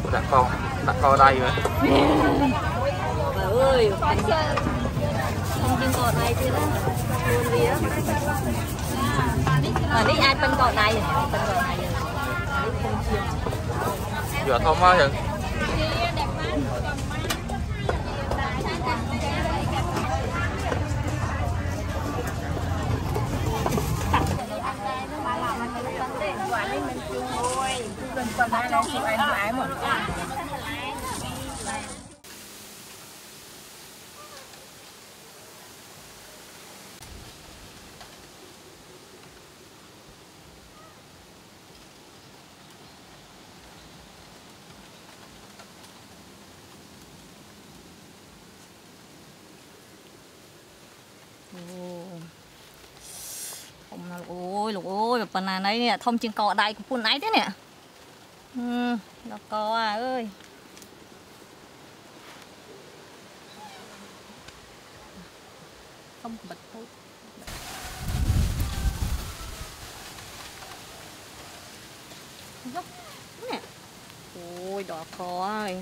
đặt co đây rồi. Bà ơi, không chừng cỏ này chứ đó. Luôn đi á. Đi ai bên cỏ này, bên cỏ này. Vừa thông quá rồi. Lục ơi, phần này nè, thông trên cọ đây của phun ấy thế nè. Nó có à ơi. Không bật thôi. Nè. Ôi, đỏ có ơi.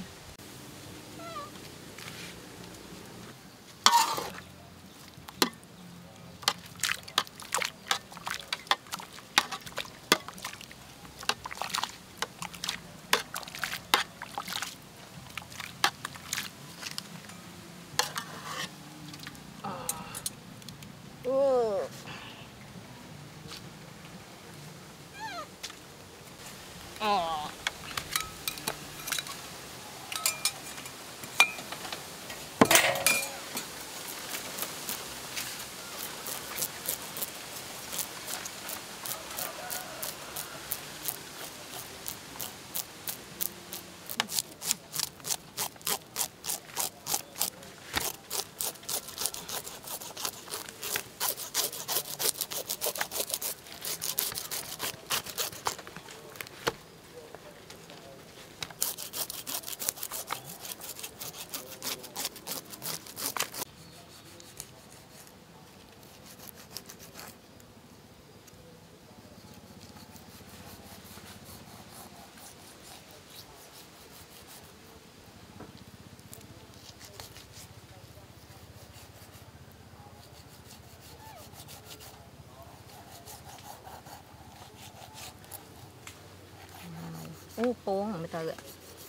Pôn mà từ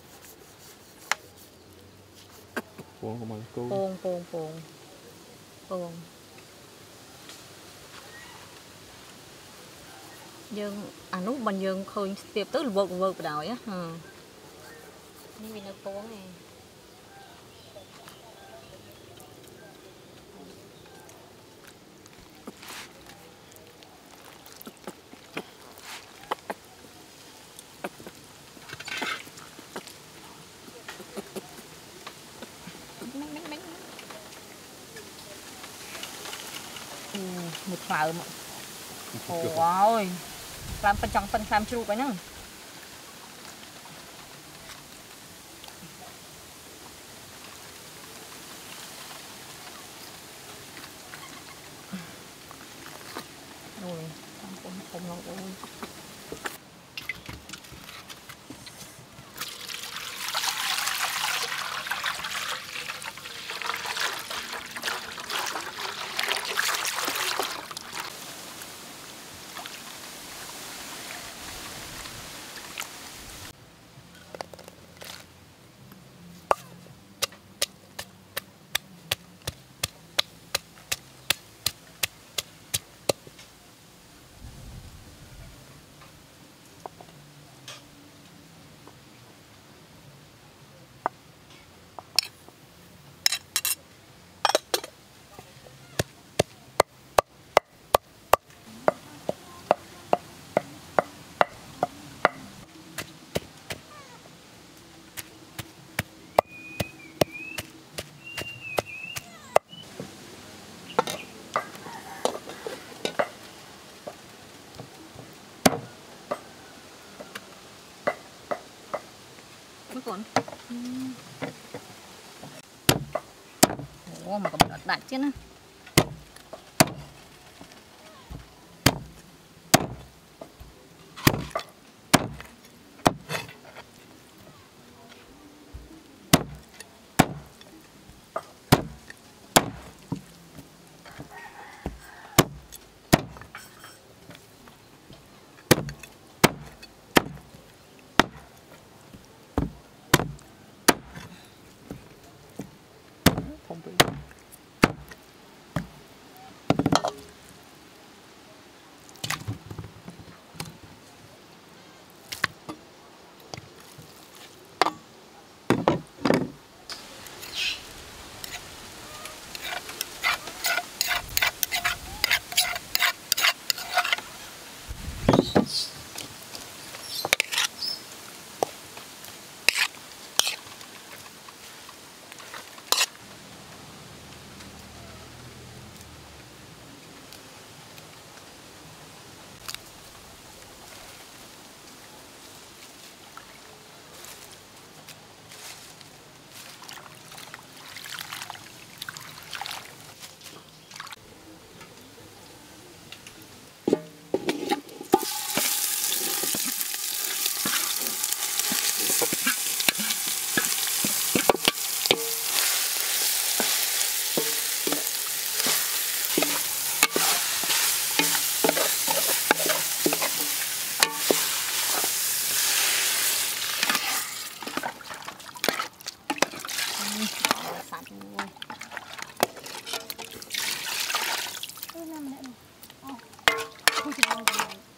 Pôn của mình cô. Pôn. Dương nút mình dương khơi tiếp tới là vượt đòi á. Như vì nó pôn này. Một phở mà. Ôi, làm phần trong phần làm chụp vậy nè. Rồi, không nấu ôi. Còn mà còn đặt chứ nữa. sạch luôn. Năm nữa. Ôi trời ơi.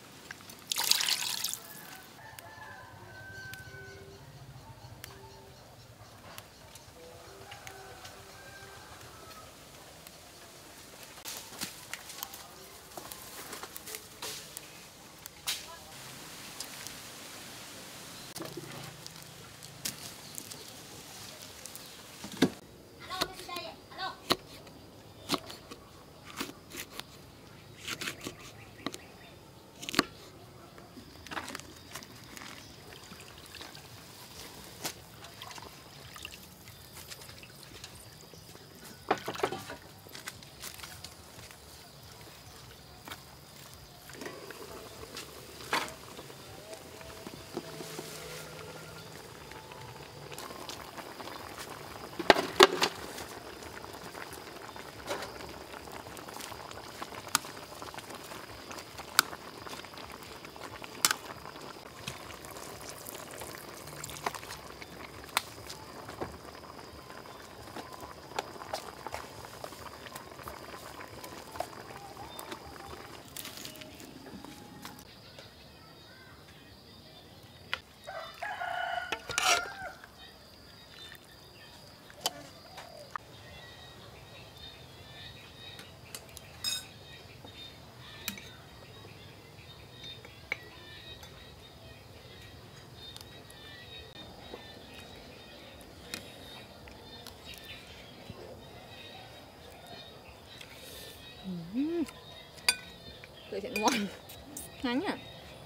Tụi sẽ ngon. Ngắn à.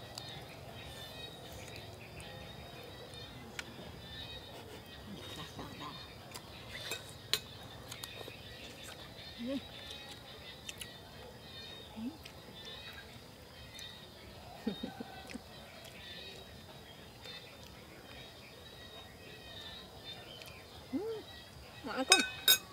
Ngon quá.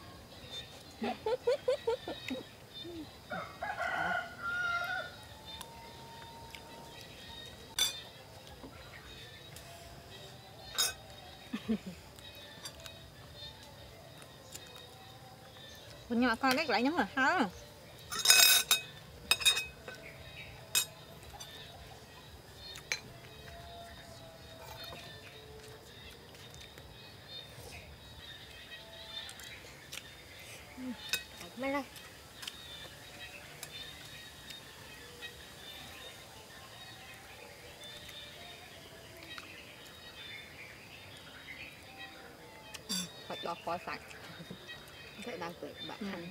Con nhỏ con đấy lại nhắm là há. Mấy đây. Phải đọt khó sạch. Thế đang cười bạn ăn.